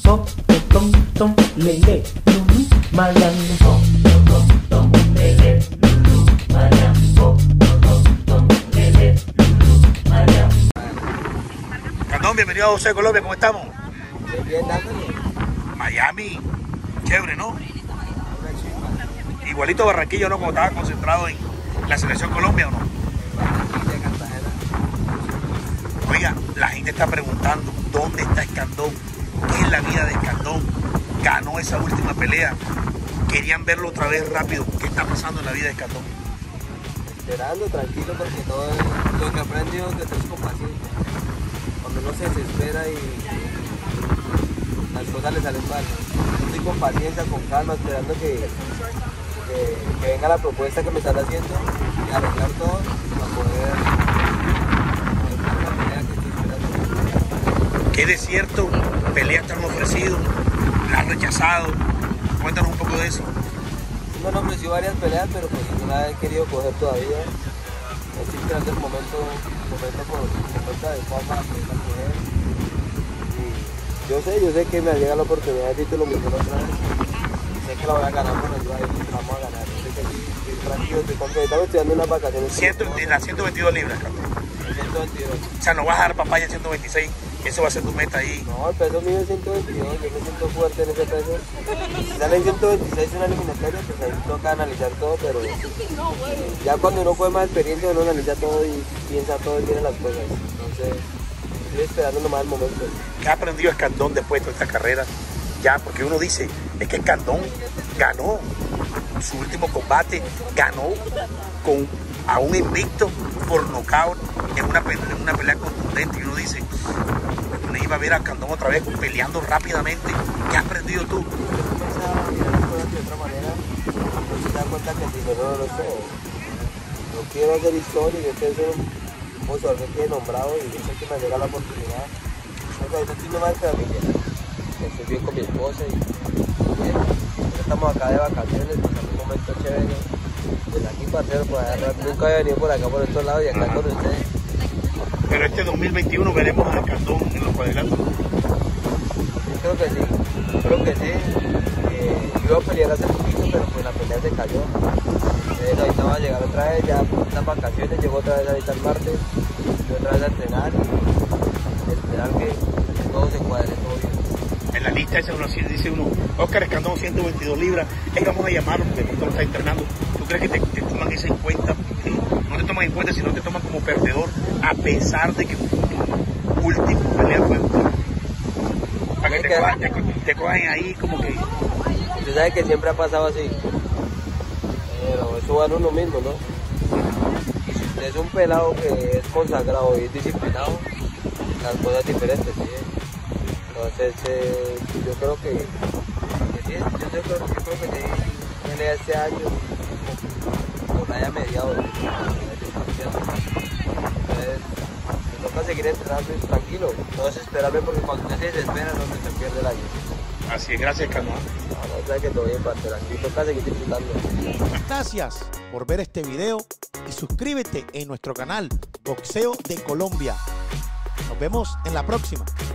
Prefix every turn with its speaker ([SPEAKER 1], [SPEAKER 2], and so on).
[SPEAKER 1] Tom, tom, tom, lele, lulu, Mariam. Tom, tom, tom, lele, lulu, Mariam. Tom, tom, lele, lulu, Mariam.
[SPEAKER 2] Candón, bienvenido a José Colombia, ¿cómo estamos?
[SPEAKER 3] Bien, dándole.
[SPEAKER 2] Miami, chévere, ¿no? Igualito Barranquilla, ¿no? Como estaba concentrado en la selección Colombia, ¿o no? Oiga, la gente está preguntando, ¿dónde está Escandón? ¿Qué es la vida de Escandón? Ganó esa última pelea. Querían verlo otra vez rápido. ¿Qué está pasando en la vida de Escandón?
[SPEAKER 3] Esperando, tranquilo, porque todo lo que aprendí es que tenés con paciencia. Cuando uno se desespera y las cosas le salen mal. Yo estoy con paciencia, con calma, esperando que venga la propuesta que me están haciendo y arreglar todo para poder la pelea que estoy esperando.
[SPEAKER 2] ¿Qué desierto? Peleas te han ofrecido, la han rechazado. Cuéntanos un poco de eso.
[SPEAKER 3] Me han ofrecido varias peleas, pero pues no la he querido coger todavía. Estoy esperando el momento por cuenta de fama para coger. Y yo sé que me llega la oportunidad de título mundial otra vez. Sé que la voy a ganar con ayuda de Dios, vamos a ganar. Sé que aquí estoy tranquilo, estoy contento. Estamos estudiando unas vacaciones.
[SPEAKER 2] En las 122 libras, Candón.
[SPEAKER 3] 122.
[SPEAKER 2] O sea, no vas a dar papaya en 126. Eso va a ser tu meta ahí.
[SPEAKER 3] No, el peso mío es 122, yo me siento fuerte en ese peso. Si sale en 126 una eliminatoria, pues ahí toca analizar todo, pero ya cuando uno coge más experiencia, uno analiza todo y piensa todo y mira las cosas. Entonces, estoy esperando nomás el momento.
[SPEAKER 2] ¿Qué ha aprendido Escandón después de toda esta carrera? Ya, porque uno dice, es que Escandón ganó su último combate, ganó a un invicto por nocaut en una pelea contundente. Y uno dice, uno iba a ver a Escandón otra vez peleando rápidamente. ¿Qué has aprendido tú?
[SPEAKER 3] Yo comienzo a mirar las cosas de otra manera, no se da cuenta que el dinero no lo es todo. Yo quiero hacer historia, yo quiero ser un boxeador que quede nombrado y yo sé que me llega la oportunidad. O sea, yo estoy nomás que estoy bien con mi esposa y bien. Estamos acá de vacaciones, pasando un momento chévere. Pues aquí, parcero, pues nunca había venido por acá, por estos lados y acá con ustedes.
[SPEAKER 2] Pero este 2021 veremos a Escandón en los cuadriláteros.
[SPEAKER 3] Yo creo que sí. Yo iba a pelear hace poquito, pero pues la pelea se cayó. Ahorita va a llegar otra vez, ya las vacaciones, llego otra vez ahorita el martes, y otra vez a entrenar y esperar que todo se cuadre, todo bien.
[SPEAKER 2] En la lista esa dice uno, Oscar Escandón 122 libras, es que vamos a llamarlo porque tú lo estás entrenando. ¿Tú crees que te toman eso en cuenta? No te toman en cuenta, sino te toman como perdedor, a pesar de que tu último pelea fue para que te cojan ahí como que...
[SPEAKER 3] Tú sabes que siempre ha pasado así, pero eso va en uno mismo, ¿no? Y si usted es un pelado que es consagrado y es disciplinado, las cosas diferentes, ¿sí? Entonces, yo creo que sí, yo creo que sí, pelea este año, por haya mediado, entonces, me toca seguir entrenando y tranquilo, no desesperarme porque cuando usted se desespera no se pierde el año.
[SPEAKER 2] Así es, gracias Escandón.
[SPEAKER 3] No, sabes que todo bien, parcero, aquí toca seguir disfrutando.
[SPEAKER 4] Gracias por ver este video y suscríbete en nuestro canal Boxeo de Colombia. Nos vemos en la próxima.